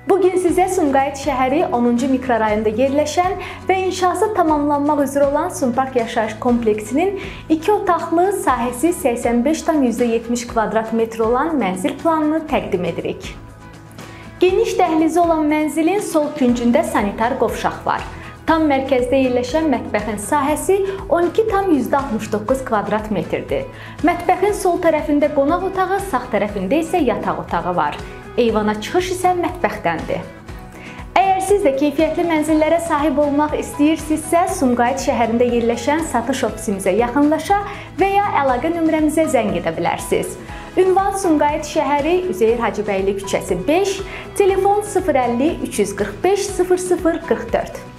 Bugün sizə Sumqayıt şəhəri 10-cu mikrorayonda yerləşən və inşası tamamlanmaq üzrə olan Sumpark yaşayış kompleksinin 2 otaqlı, sahəsi 85,70 kvadrat metr olan mənzil planını təqdim edirik. Geniş dəhlizi olan mənzilin sol küncündə sanitar qovşaq var. Tam mərkəzdə yerləşən mətbəxin sahəsi 12,69 kvadrat metrdir. Mətbəxin sol tərəfində qonaq otağı, sağ tərəfində isə yataq otağı var. Eyvana çıxış isə mətbəxdəndir. Əgər siz də keyfiyyətli mənzillərə sahib olmaq istəyirsinizsə, Sumqayıt şəhərində yerləşən satış ofisimizə yaxınlaşa və ya əlaqə nömrəmizə zəng edə bilərsiniz. Ünvan Sumqayıt şəhəri, Üzeyir Hacıbəyli küçəsi 5, telefon 050 345 0044.